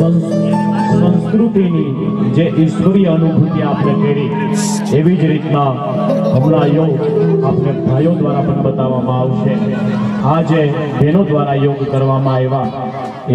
સંસ્કૃતિની જે ઈશ્વરીય અનુભૂતિ આપણે કરી એવી જ રીતના હમણાં યોગ આપણે ભાઈઓ દ્વારા પણ બતાવવામાં આવશે। આજે બહેનો દ્વારા યોગ કરવામાં આવ્યા।